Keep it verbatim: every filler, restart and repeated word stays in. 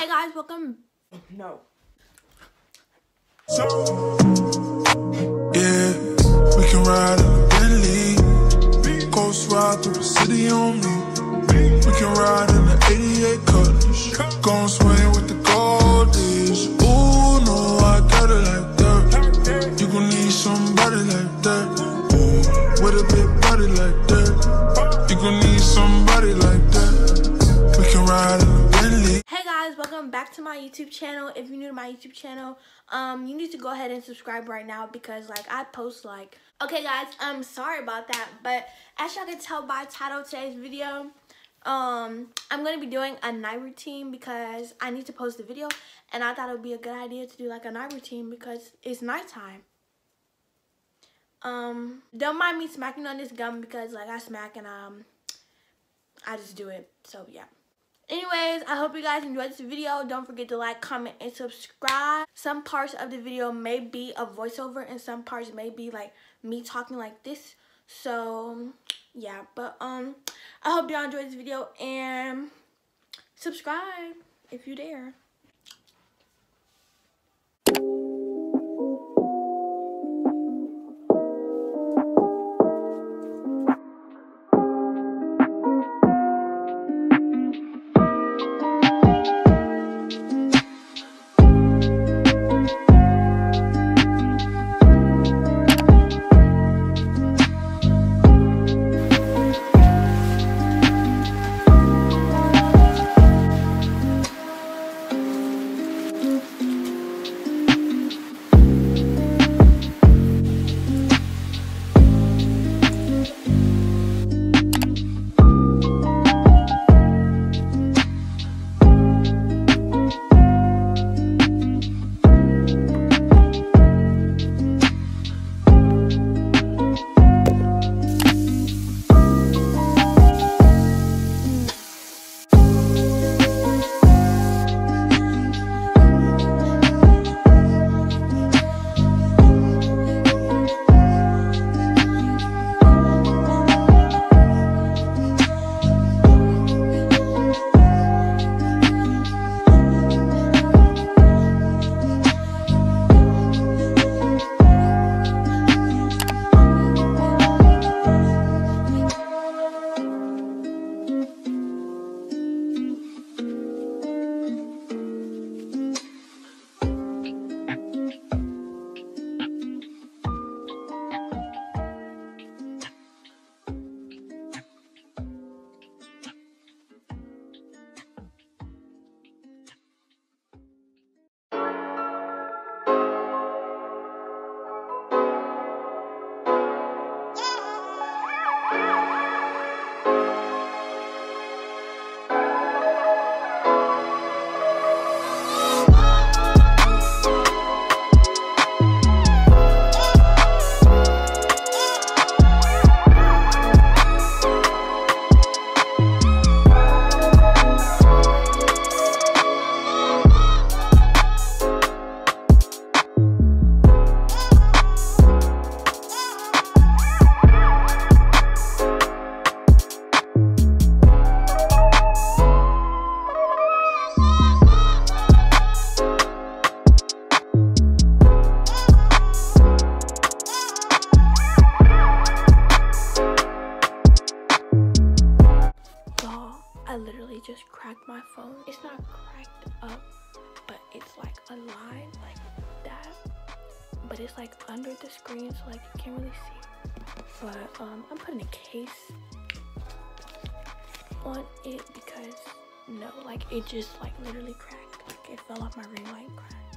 Hey guys, welcome. No. So, yeah, we can ride in a Bentley, ghost ride through the city on me. We can ride in the eighty-eight Cutlass, gon' swing with the goldies. Ooh, no, I got it like that. You gon' need somebody like that. Ooh, with a big body like that. You gon' need somebody like that. We can ride in a Bentley. Hey guys, welcome back to my YouTube channel. If you're new to my YouTube channel, um, you need to go ahead and subscribe right now because like I post like, okay guys, I'm sorry about that, but as y'all can tell by title of today's video, um, I'm gonna be doing a night routine because I need to post the video, and I thought it would be a good idea to do like a night routine because it's nighttime. Um, don't mind me smacking on this gum because like I smack and um, I just do it. So yeah. Anyways, I hope you guys enjoyed this video. Don't forget to like, comment, and subscribe. Some parts of the video may be a voiceover and some parts may be like me talking like this. So yeah, but um I hope y'all enjoyed this video and subscribe if you dare. I literally just cracked my phone. It's not cracked up, but it's like a line like that. But it's like under the screen, so like you can't really see. But um, I'm putting a case on it because no, like it just like literally cracked. Like it fell off my ring light and cracked.